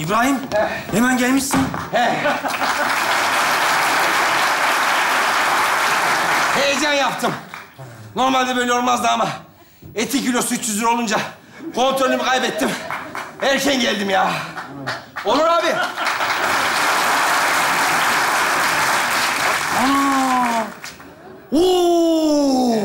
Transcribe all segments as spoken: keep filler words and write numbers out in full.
İbrahim, He. hemen gelmişsin. He. Heyecan yaptım. Normalde böyle olmazdı ama eti kilosu üç yüz lira olunca kontrolümü kaybettim. Erken geldim ya. Onur abi. Aa! Oo!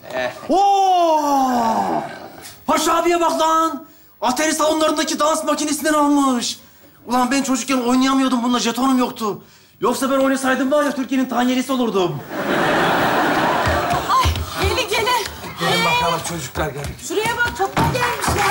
Oo! Paşa abiye bak lan. Atari salonlarındaki dans makinesinden almış. Ulan ben çocukken oynayamıyordum bununla, jetonum yoktu. Yoksa ben oynasaydım var ya Türkiye'nin tanyelisi olurdum. Ay gelin gelin. Gelin bakalım çocuklar gelin. Şuraya bak toplar gelmişler.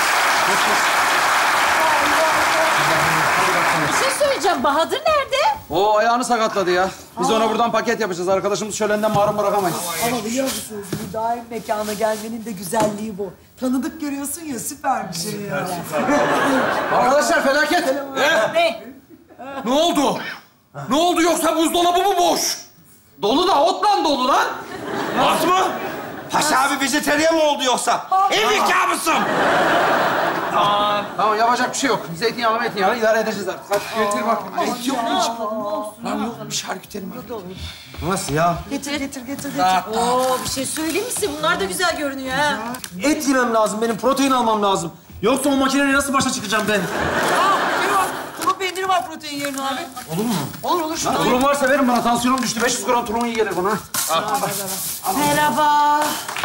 Bir şey söyleyeceğim. Bahadır nerede? O ayağını sakatladı ya. Biz Aa. ona buradan paket yapacağız. Arkadaşımız şölenden mahrum bırakamayız. Ama biliyor musunuz? Müdaim mekana gelmenin de güzelliği bu. Tanıdık görüyorsun ya, süper bir şey ya. Arkadaşlar felaket. Ne? Ne? Ne oldu? Ne oldu yoksa buzdolabı mı boş? Dolu da otla dolu lan. Az mı? Paşa abi vejeteryan mı oldu yoksa? Evlilik kabusum. Tamam. Tamam, yapacak bir şey yok. Zeytinyağlı meytinyağlı idare edeceğiz artık. Hadi getir bak. Et yok mu hiç? Lan yok bir şarküteri var. Nasıl ya? Getir, getir, getir, getir. Oo bir şey söyleyeyim mi size? Bunlar da güzel görünüyor ha. Et yemem lazım, benim protein almam lazım. Yoksa o makineyle nasıl başa çıkacağım ben? Aa, şey var. Tulum peyniri var protein yerine abi. Olur mu? Olur, olur. Şunu Tulum varsa verin bana. Tansiyonum düştü. beş yüz gram tulum iyi gelir bana. Merhaba.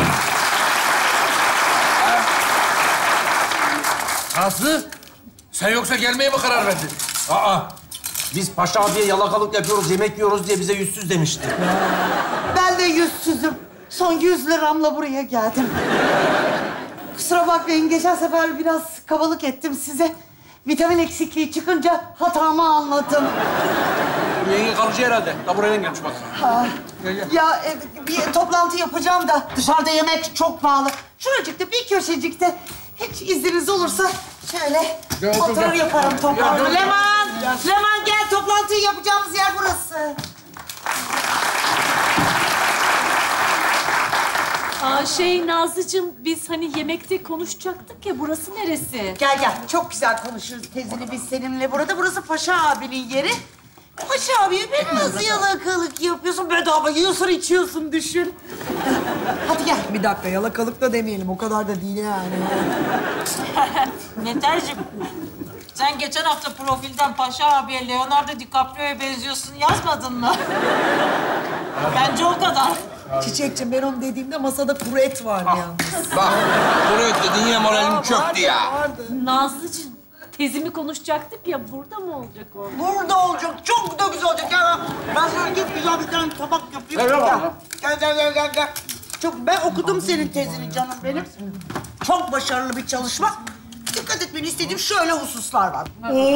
Nazlı, sen yoksa gelmeye mi karar verdin? Aa, biz Paşa abiye yalakalık yapıyoruz, yemek yiyoruz diye bize yüzsüz demişti. Ben de yüzsüzüm. Son yüz liramla buraya geldim. Kusura bakmayın, geçen sefer biraz kabalık ettim size. Vitamin eksikliği çıkınca hatamı anladım. Yenge kalıcı herhalde. Da buraya gelmiş bak. Ha. Ya e, bir toplantı yapacağım da dışarıda yemek çok pahalı. Şuracıkta bir köşecikte hiç izniniz olursa şöyle Gel, oturur gel. yaparım toplantı. Gel, gel. Leman, Leman gel, toplantıyı yapacağımız yer burası. Aa şey Nazlıcığım, biz hani yemekte konuşacaktık ya, burası neresi? Gel gel, çok güzel konuşuruz tezini biz seninle burada. Burası Paşa abinin yeri. Paşa abiye biraz yalakalık yapıyorsun. Bedava yiyorsun, içiyorsun, düşün. Hadi gel. Bir dakika, yalakalık da demeyelim. O kadar da değil yani. Neterciğim, sen geçen hafta profilden Paşa abiye Leonardo DiCaprio'ya benziyorsun yazmadın mı? Bence o kadar. Çiçekciğim, ben onu dediğimde masada kuru et vardı yalnız. Bak, buraya dedin ya moralim çöktü ya. Nazlıcığım, tezimi konuşacaktık ya, burada mı olacak o? Burada olacak, çok da güzel olacak. Gel, ben sana git güzel bir tane tabak yapayım. Gel, gel, gel, gel, gel. Çok, ben okudum senin tezini canım benim. Çok başarılı bir çalışma. Dikkat etmeni istediğim şöyle hususlar var.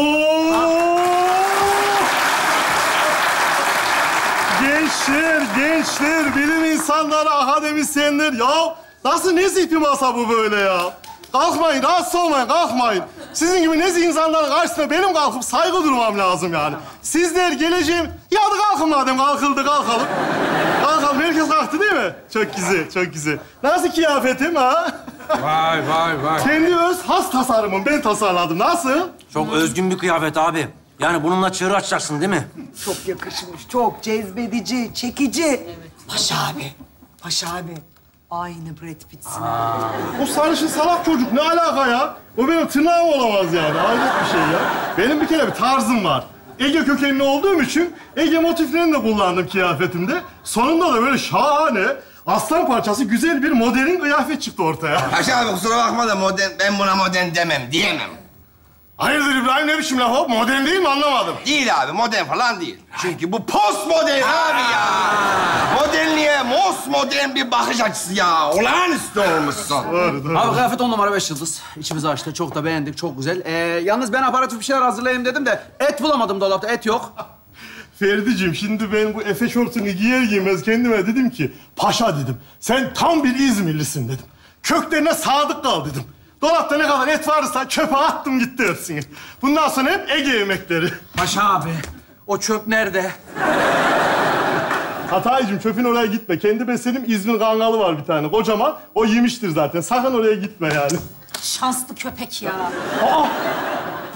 Gençler, gençler, bilim insanları, akademisyenler. Ya nasıl nezih bir masa bu böyle ya? Kalkmayın, rahatsız olmayın, kalkmayın. Sizin gibi nezih insanların karşısında benim kalkıp saygı durmam lazım yani. Sizler geleceğim... Ya hadi kalkın madem, kalkıldı, kalkalım. Kalkalım, herkes kalktı değil mi? Çok güzel, çok güzel. Nasıl kıyafetim ha? Vay vay vay. Kendi öz has tasarımım, ben tasarladım. Nasıl? Çok özgün bir kıyafet abi. Yani bununla çığır açacaksın değil mi? Çok yakışmış, çok cezbedici, çekici. Evet. Paşa abi, Paşa abi. Aynı Brad Pitt'sin. O sarışın salak çocuk ne alaka ya? O benim tırnağım olamaz yani. Hayret bir şey ya. Benim bir kere bir tarzım var. Ege kökenli olduğum için Ege motiflerini de kullandım kıyafetimde. Sonunda da böyle şahane, aslan parçası güzel bir modern kıyafet çıktı ortaya. Paşa abi kusura bakma da modern, ben buna modern demem, diyemem. Hayırdır İbrahim, ne biçim laf o? Modern değil mi? Anlamadım. Değil abi, modern falan değil. Çünkü bu postmodern abi ya. Modernliğe modern bir bakış açısı ya. Olağanüstü olmuşsun. Doğru, doğru. Abi kıyafet on numara beş yıldız. İçimizi açtı. Çok da beğendik. Çok güzel. Ee, yalnız ben aparatif bir şeyler hazırlayayım dedim de et bulamadım dolapta. Et yok. Ferdi'cim, şimdi ben bu Efe şortunu giyer giymez kendime dedim ki... Paşa dedim, sen tam bir İzmirlisin dedim. Köklerine sadık kal dedim. Dolapta ne kadar et varsa çöpe attım gitti hepsini. Bundan sonra hep Ege yemekleri. Paşa abi, o çöp nerede? Hataycığım, çöpün oraya gitme. Kendi beslediğim İzmir kangalı var bir tane kocaman. O yemiştir zaten. Sakın oraya gitme yani. Şanslı köpek ya. Aa!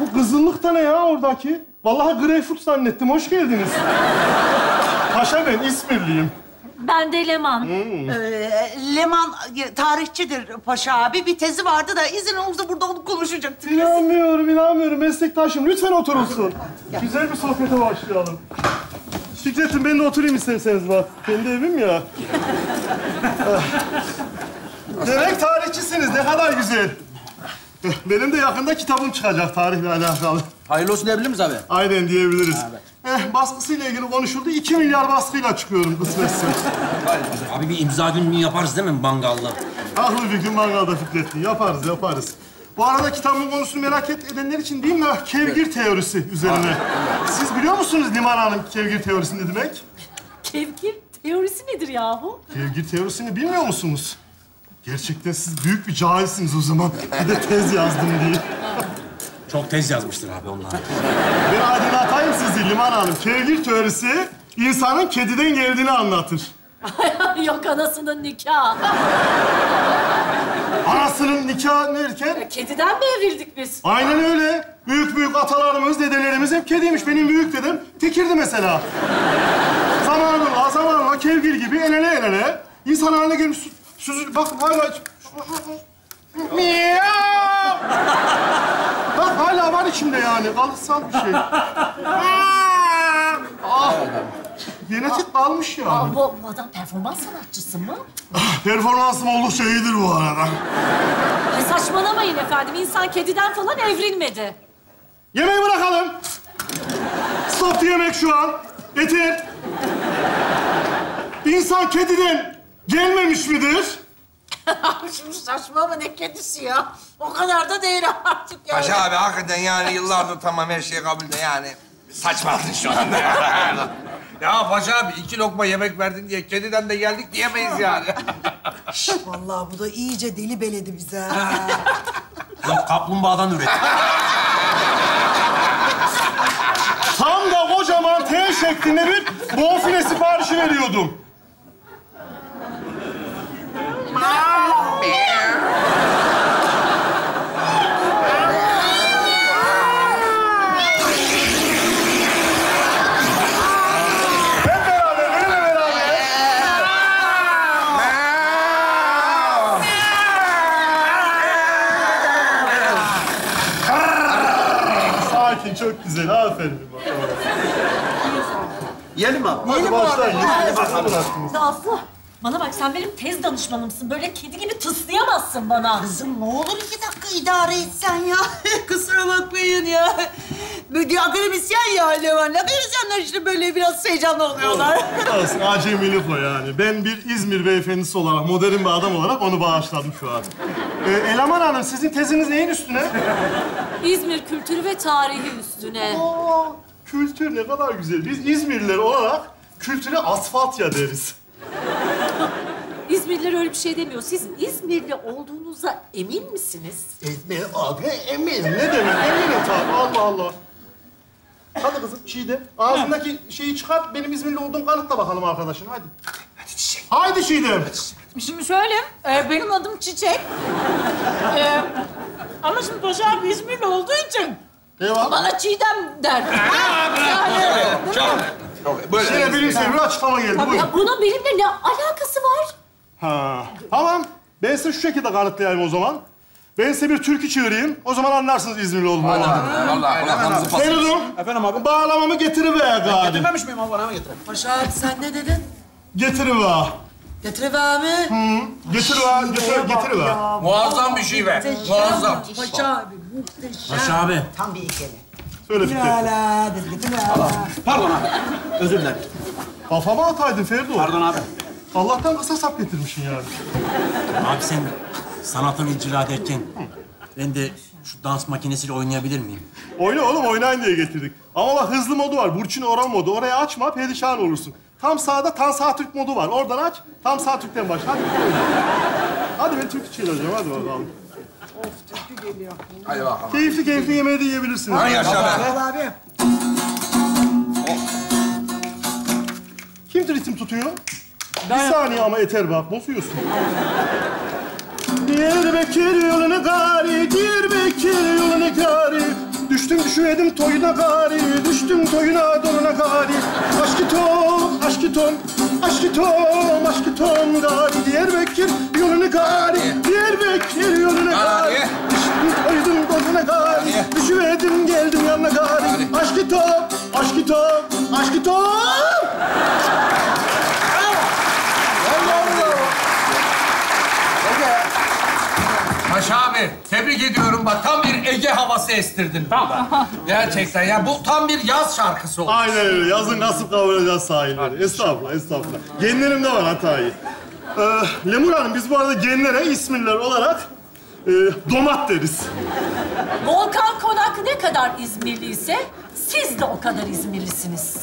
Bu kızıllık da ne ya oradaki? Vallahi greyfurt zannettim. Hoş geldiniz. Paşa ben İzmirliyim. Ben de Leman. Ee, Leman e, tarihçidir Paşa abi. Bir tezi vardı da izin olursa burada onu konuşacaktık. İnanmıyorum, inanmıyorum. Meslektaşım lütfen oturursun. Güzel bir sohbete başlayalım. Fikret'im ben de oturayım isterseniz bak. Kendi evim ya. Demek tarihçisiniz. Ne kadar güzel. Benim de yakında kitabım çıkacak tarihle alakalı. Hayırlı olsun diyebilir miyiz abi? Aynen diyebiliriz. Eh, baskısıyla ilgili konuşuldu. İki milyar baskıyla çıkıyorum kısmetse. Abi bir imza gününü yaparız değil mi mangalda? Haklı bir gün mangalda Fikret'im. Yaparız, yaparız. Bu arada kitabın konusunu merak edenler için değil mi? Kevgir teorisi üzerine. Siz biliyor musunuz Liman Hanım kevgir teorisi ne demek? Kevgir teorisi nedir yahu? Kevgir teorisini bilmiyor musunuz? Gerçekten siz büyük bir cahilsiniz o zaman. Bir de tez yazdım diye. Çok tez yazmıştır abi onlar. Ben aydınlatayım sizi Liman Hanım. Kevgir teorisi insanın kediden geldiğini anlatır. Yok anasının nikahı. Anasının nikahı derken? Kediden mi evrildik biz? Aynen öyle. Büyük büyük atalarımız, dedelerimiz hep kediymiş. Benim büyük dedem tekirdi mesela. Zamanla, zamanla kevgir gibi el ele el ele. İnsan haline gelmiş. Süzül, bakın hala... Miyav! Bak hala var içimde yani. Kalıtsal bir şey. Ah! Genetik kalmış ya. Aa, bu, bu adam performans sanatçısı mı? Performansım oldukça iyidir bu arada. Ay saçmalamayın efendim. İnsan kediden falan evrilmedi. Yemeği bırakalım. Stop yemek şu an. Yeter. İnsan kediden gelmemiş midir? Şimdi saçma ama ne kedisi ya? O kadar da değil artık yani. Paşa abi hakikaten yani yıllardır tamam her şey kabul de yani saçmaladın şu anda. Ya Paşa abi iki lokma yemek verdin diye kediden de geldik diyemeyiz yani. Vallahi bu da iyice deli beledi bize. ha. Yok kaplumbağadan üret. Tam da kocaman T şeklinde bir bonfile siparişi veriyordum. Hep beraber, benimle beraber. Sakin, çok güzel. Aferin. Yiyelim mi abi? Hadi başlayın. Hadi bıraktınız. Nazlı, bana bak sen benim tez danışmanımsın. Böyle kedi gibi tıslayamazsın bana. Kızım ne olur iki dakika idare etsen ya. Kusura bakmayın ya. Böyle akademisyen ya Levan. Akademisyenler işte böyle biraz heyecanlı oluyorlar. Olsun, acemilik o yani. Ben bir İzmir beyefendisi olarak, modern bir adam olarak onu bağışladım şu an. Ee, Eleman Hanım, sizin teziniz neyin üstüne? İzmir kültürü ve tarihi üstüne. Aa, kültür ne kadar güzel. Biz İzmirliler olarak kültüre asfaltya deriz. İzmirliler öyle bir şey demiyor. Siz İzmirli olduğunuza emin misiniz? İzmir abi eminim. Ne demek? Eminim tabii. Allah Allah. Hadi kızım, Çiğdem. Ağzındaki şeyi çıkart. Benim İzmirli olduğum kanıtla bakalım arkadaşın. Hadi. Hadi Çiğdem. Haydi Çiğdem. Şimdi şöyle, e, benim adım Çiçek. E, ama şimdi Paşa abi İzmirli olduğu için Eyvallah. bana Çiğdem der. yani, Çok, çok böyle. Şöyle bilimsel bir açıklama geldi. Buyurun. Ya bunun benimle ne alakası var? Ha, tamam. Ben size şu şekilde kanıtlayayım o zaman. Ben size bir türkü çığırayım. O zaman anlarsınız İzmirli olduğumu. Vallahi kulağımızı pasın. Feridun, Efendim abi? bağlamamı getiriver gari. Getirmemiş miyim abi? Bana mı getirelim? Paşa abi sen ne dedin? Getiriver. Getiriver mi? Getiriver, getir, getiriver. Muazzam bir şey be. Muazzam. Paşa abi muhteşem. Paşa abi. Tam bir ikili. Söyle Fikret. Hala dedi getiriver. Pardon abi. Özür dilerim. Kafama ataydın Feridun. Pardon abi. Allah'tan kısa sap getirmişsin yani. Abi sen sanatını icra ederken ben de şu dans makinesiyle oynayabilir miyim? Oyna oğlum, oynayın diye getirdik. Ama bak hızlı modu var, Burçin Oran modu. Oraya açma, perişan olursun. Tam sağda Tan Sağ Türk modu var. Oradan aç, Tam Sağ Türk'ten başla. Hadi oyna. Hadi ben Türkçe çığıracağım, hadi bakalım. Hadi bakalım. Keyifli keyifli yemeği de yiyebilirsiniz. Hay yaşa be. Gel abi. Kim ritim tutuyor? Bir saniye ama yeter bak, bozuyorsun. Diyarbakır yolunu gari, Diyarbakır yolunu gari. Düştüm düşüverdim toyuna gari, düştüm toyuna donuna gari. Aşkitom, aşkitom, aşkitom, aşkitom gari. Diyarbakır yolunu gari, Diyarbakır yolunu gari. Düştüm toydum donuna gari, düşüverdim geldim yanına gari. Aşkitom, aşkitom, aşkitom. Paşa abi, tebrik ediyorum. Bak tam bir Ege havası estirdin. Tamam. Gerçekten ya bu tam bir yaz şarkısı oldu. Aynen öyle. Yazın nasıl kavuracağız sahilleri. Estağfurullah, estağfurullah. Genlerimde var hatayı. Ee, Lemur Hanım, biz bu arada genlere İzmirliler olarak e, domat deriz. Volkan Konak ne kadar İzmirliyse siz de o kadar İzmirlisiniz.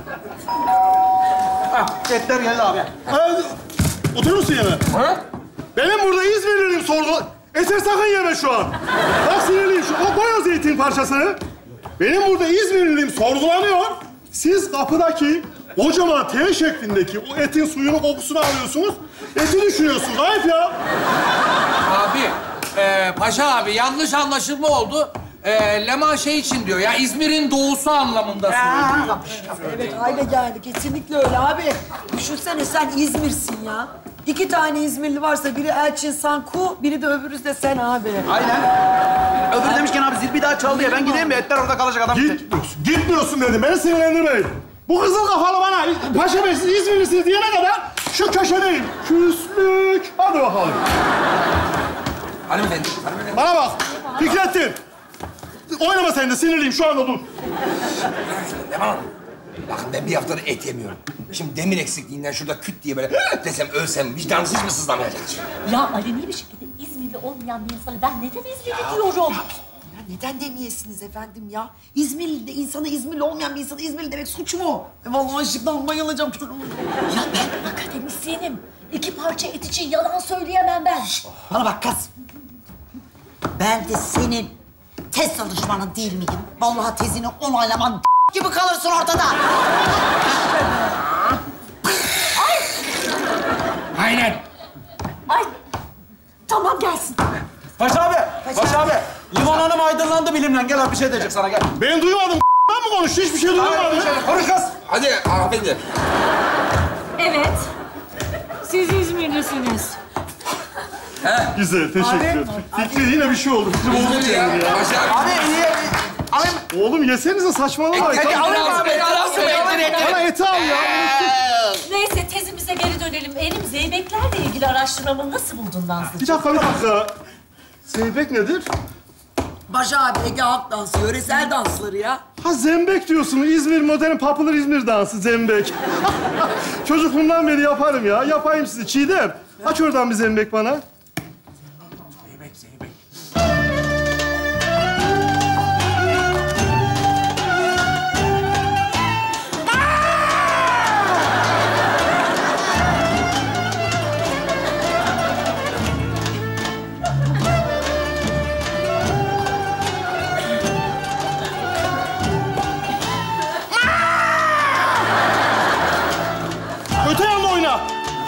Etler geldi abi. Ee, oturur musun yeme? Ha? Benim burada İzmirliyim sordu. Eser sakın yeme şu an. Bak sinirliyim şu. O koy o zeytin parçasını. Benim burada İzmirliyim sorgulanıyor. Siz kapıdaki kocaman T şeklindeki o etin suyunu kokusunu alıyorsunuz. Eti düşünüyorsunuz. Ayıp ya. Abi, e, Paşa abi yanlış anlaşılma oldu. E, Leman şey için diyor ya, İzmir'in doğusu anlamında söylüyor. Evet, aile geldi. Kesinlikle öyle abi. Düşünsene sen İzmir'sin ya. İki tane İzmirli varsa biri Elçin Sanku, biri de öbürü de sen abi. Aynen. Öbürü demişken abi zil bir daha çaldı ya. Ben gideyim mi? Etler orada kalacak adam. Gitmiyorsun. Gitmiyorsun dedim. Beni sinirlendirmeyin. Bu kızıl kafalı bana Paşa Bey siz İzmirlisiniz diyene kadar şu köşedeyim. Küslük. Hadi bakalım. Hanımefendi, hanımefendi. Bana bak. Fikrettin. Oynama sen de sinirliyim. Şu anda dur. Tamam. Bakın ben bir haftadır et yemiyorum. Şimdi demir eksikliğinden şurada küt diye böyle desem ölsem vicdansız mı sızlamayacak? Ya aleni bir şekilde İzmirli olmayan bir insana ben neden İzmirli diyorum? Ya neden demeyesiniz efendim ya? İzmirli de insana İzmirli olmayan bir insana İzmirli demek suç mu? E vallahi aşıktan bayılacağım. Ya ben akademisyenim. İki parça et için yalan söyleyemem ben. Bana bak kız. Ben de senin tez çalışmanın değil miyim? Vallahi tezini onaylaman gibi kalırsın ortada. Aynen. Ay tamam gelsin. Paşa abi, Paşa abi. Limon Hanım aydınlandı bilimle. Gel abi bir şey diyecek sana gel. Ben duymadım. Ben mi konuştu? Hiçbir şey duymadım. Konuş kız. Hadi hanımefendi. Evet. Siz İzmirlisiniz. Güzel, teşekkür ederim. Fikri yine bir şey oldu. Fikrim oldu Üzüldü ya. kendini ya. Paşa abi. Abi iyi. Abi. Oğlum yesenize saçmalamayın. Hadi Bana alayım abi. Arası bekle. eti al ya. Neyse tezimize geri dönelim. Benim zeybeklerle ilgili araştırmamı nasıl buldun Nazlı? Bir dakika, bir dakika. Zeybek nedir? Paşa abi Ege halk dansı, yöresel dansları ya. Ha zembek diyorsun. İzmir modern popular İzmir dansı zembek. Çocukluğumdan beri yaparım ya. Yapayım sizi. Çiğdem. Aç oradan bir zembek bana. Zeybek, zeybek. Öte yanda oyna.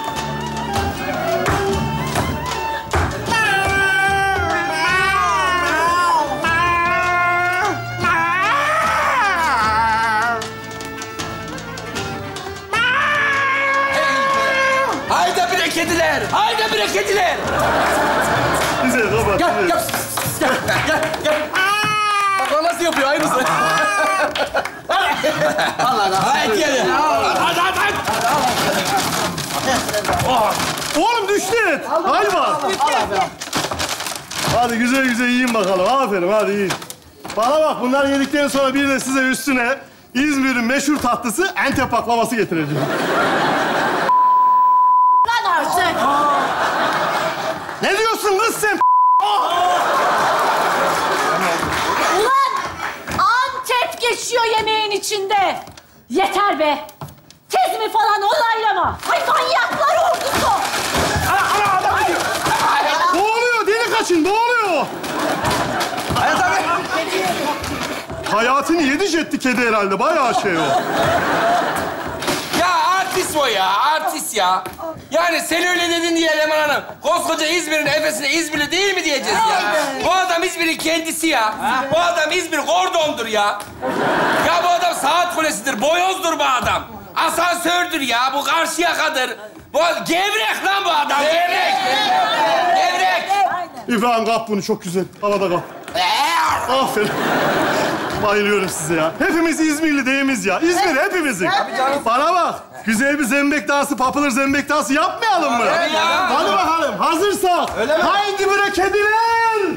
Haydi bre kediler. Haydi bre kediler. Güzel, kapat. Gel, güzel. gel. Gel, gel, gel. Bak o nasıl yapıyor aynısı. Vallahi da. Haydi gelin. Hadi hadi hadi. Oğlum düştü et. Galiba. Hadi güzel güzel yiyin bakalım. Aferin, hadi yiyin. Bana bak, bunları yedikten sonra bir de size üstüne İzmir'in meşhur tatlısı Antep baklavası getireceğim. Lan artık. Ne diyorsun kız sen? Ulan Antep geçiyor yemeğin içinde. Yeter be. Tezimi falan onaylama. Hay manyaklar ordusu. Boğuluyor, deli kaçın, boğuluyor. Hayat abi. Hayatını yedi jetti kedi herhalde, bayağı şey o. Ya artist o ya, artist ya. Yani sen öyle dedin diye Leman Hanım, koskoca İzmir'in Efes'ine İzmirli değil mi diyeceğiz ya? Bu adam İzmir'in kendisi ya. Bu adam İzmir Gordon'dur ya. Ya bu adam saat kulesidir, boyozdur bu adam. Asansördür ya, bu Karşıyaka'dır. Bu gevrek lan bu adam, gevrek. Gevrek. İbrahim kap bunu, çok güzel. Havada kap. Aferin. Bayılıyorum size ya. Hepimiz İzmirli değil miyiz ya? İzmir hepimizin. Bana bak. Güzel bir zembek dansı, papılır zembek dansı yapmayalım mı? Tabii ya. Hadi bakalım. Hazırsak. Öyle mi? Haydi bre kediler.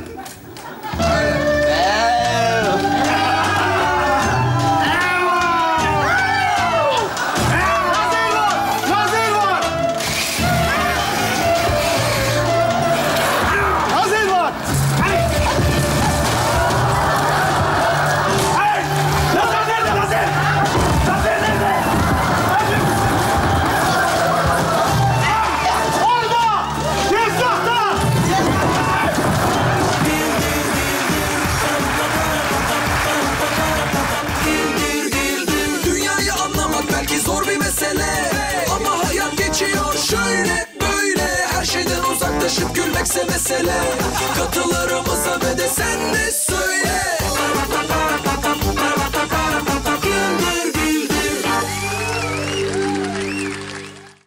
Şöyle böyle her şeyden uzaklaşıp gülmekse mesele. Katılarımıza